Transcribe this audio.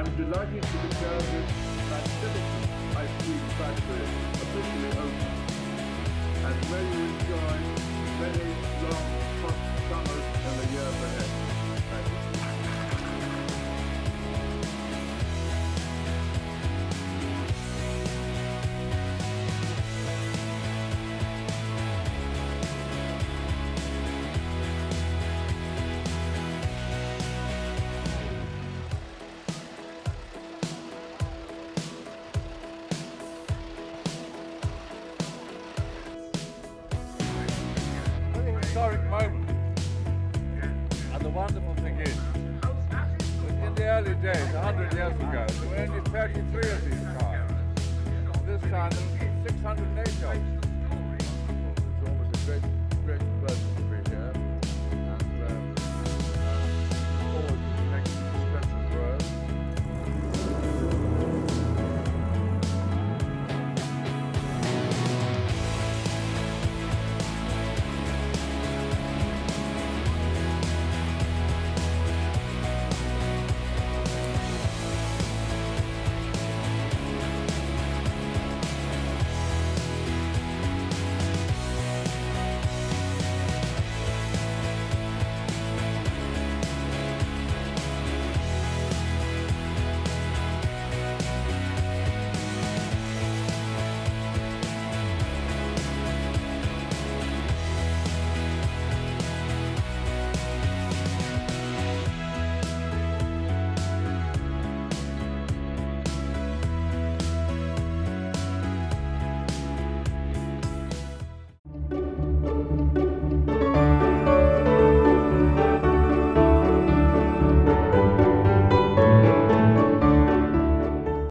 I'm delighted to declare this magnificent ice cream factory officially open. And may you enjoy many long, hot summers in the years ahead. Thank you. Historic moment. And the wonderful thing is, that in the early days, 100 years ago, there were only 33 of these cars. This time, there were 680 of them.